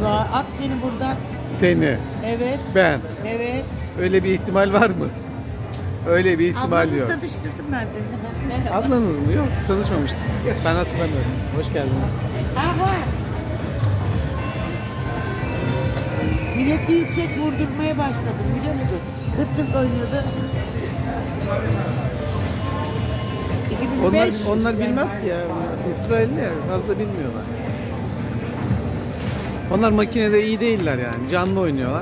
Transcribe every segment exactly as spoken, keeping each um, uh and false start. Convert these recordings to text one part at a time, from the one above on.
Var. At beni buradan. Seni. Evet. Ben. Evet. Öyle bir ihtimal var mı? Öyle bir ihtimal Ablamı yok. tanıştırdım ben seninle. Merhaba. Ablanız mı? Yok, tanışmamıştık. Ben hatırlamıyorum. Hoş geldiniz. Aha. Milleti yüksek vurdurmaya başladım biliyor musun? Kırt kırt oynuyordu. iki bin beş. Onlar, onlar bilmez ki ya. İsrailli ya. Fazla bilmiyorlar. Onlar makinede iyi değiller yani. Canlı oynuyorlar.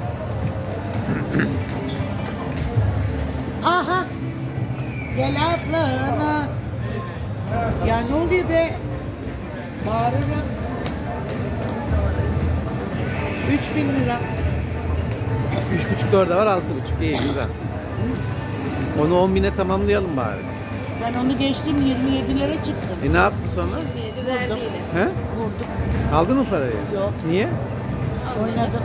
Aha. Gel ablana. Ya ne oluyor be? Bağırırım. Üç bin lira. Üç buçuk orada var, altı buçuk. İyi, güzel. Onu on bine tamamlayalım bari. Ben onu geçtim yirmi yedilere çıktım. E ne yaptı sonra? yedi verdiğiyle. He? Vurdum. Aldın mı parayı? Yok. Niye? Oynadım.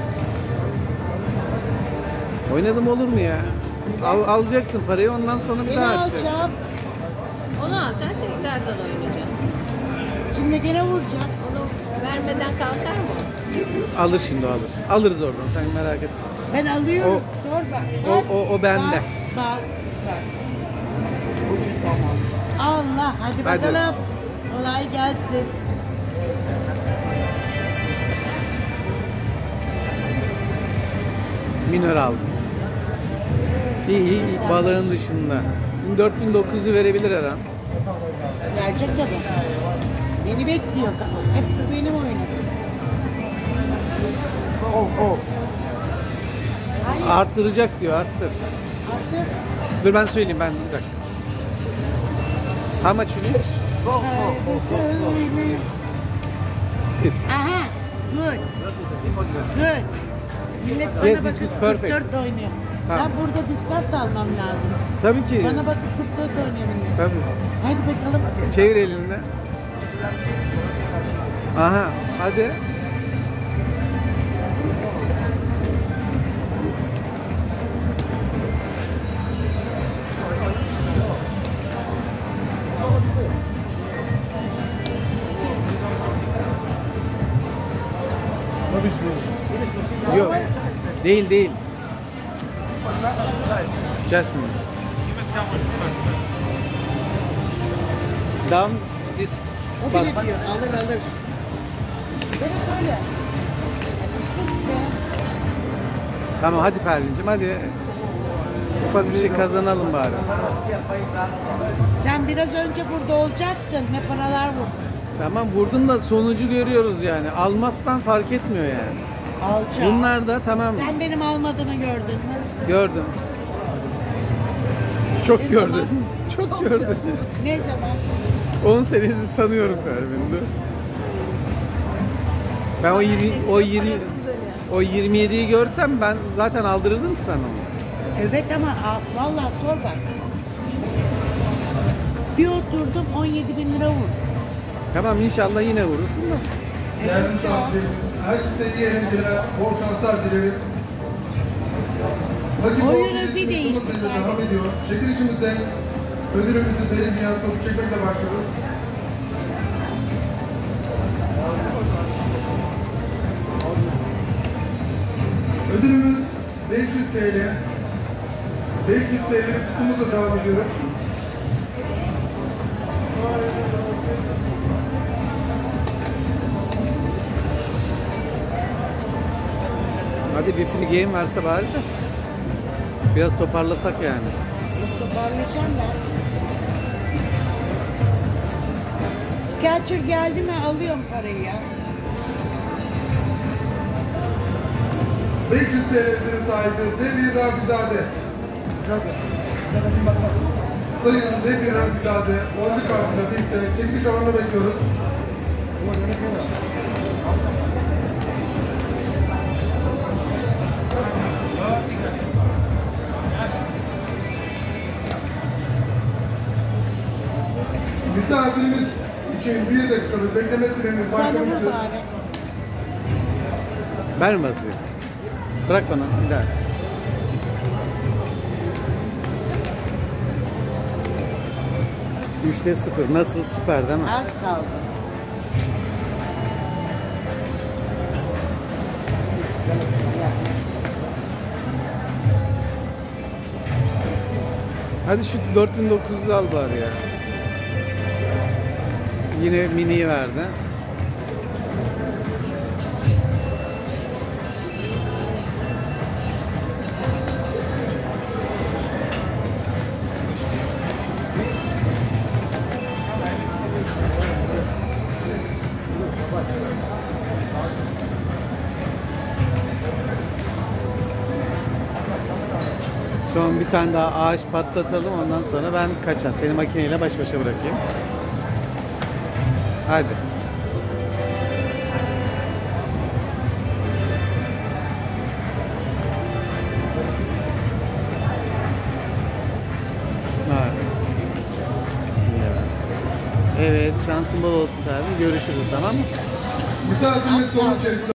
Oynadım olur mu ya? Al, alacaktın parayı, ondan sonra bir Yine daha atacaksın. alacağım. Onu alacaksın, tekrardan oynayacaksın. Şimdi gene vuracağım. Onu vermeden kalkar mı? Alır şimdi, o alır. Alırız oradan, sen merak etme. Ben alıyorum. O- Sor bak. o- Bak, o- o bende. Bak, bak, bak. Allah hadi Hadi. bakalım. Kolay gelsin. Minör aldım. İyi iyi, iyi. Balığın dışında. Şimdi dört bin dokuz yüzü verebilir her an. Verecek de bu. Beni bekliyor. Hep bu benim oyunum. Of of. Hayır. Arttıracak diyor, arttır. Artık. Dur ben söyleyeyim, ben bir dakika. How much you need? Yes. Aha. Good. Good. Millet bana Yes, it's bakıp good, perfect. kırk dört oynuyor. Ha. Ben burada diskant da almam lazım. Tabii ki. Bana bakıp kırk dört oynuyor millet. Tabii. Hadi bakalım. Çevir elinde. Aha, hadi. Yok. Değil değil. Jasmine. Down this. O bile diyor. Alır alır. Bana söyle. Tamam hadi Pervin'cim, hadi. Ufak bir şey kazanalım bari. Sen biraz önce burada olacaktın. Ne paralar vurdun. Tamam, vurdun da sonucu görüyoruz yani. Almazsan fark etmiyor yani. Alça. Bunlar da tamam, Sen benim almadığımı gördün mü? gördüm. Çok Ne gördüm. zaman? Çok, Çok gördüm. gördüm. Ne zaman? on senesi tanıyorum Pervin'i. Ben o yirmi o yirmi o yirmi yediyi görsem ben zaten aldırırdım ki sana onu. Evet ama al, vallahi sor bak. Bir oturdum on yedi bin lira vur. Tamam, inşallah yine vurursun da. Evet ya. Herkese iyi eğlenceler, bol şanslar dileriz. Oyunu bir değişti. Devam ediyor. Çekilişimizde ödülümüzü verilmeyen topu çekmekle başlıyoruz. Ödülümüz beş yüz TL. beş yüz TL kutumuzla devam ediyoruz. Hadi bir free game verse bari de. Biraz toparlasak yani. Toparlayacağım ben. Sketcher geldi mi alıyorum parayı ya. beş yüz TL ödülün sahibi Demir Rafizade. Sayın Demir Rafizade, oyuncu kartıyla birlikte çekiliş alanına bekliyoruz. Misafirimiz için bir dakikalık bekleme süremiz Bana vur başlamıştır. bari. Vermezsin. Bırak bana bir daha. Üçte sıfır. Nasıl? Süper değil mi? Az kaldı. Hadi şu dört bin dokuz yüz al bari ya. Yine mini'yi verdi. Son bir tane daha ağaç patlatalım, ondan sonra ben kaçar. Seni makineyle baş başa bırakayım. Hadi. Ha. Evet, şansın bol olsun tabii. Görüşürüz, tamam mı? Misafirimiz sorun içerisinde.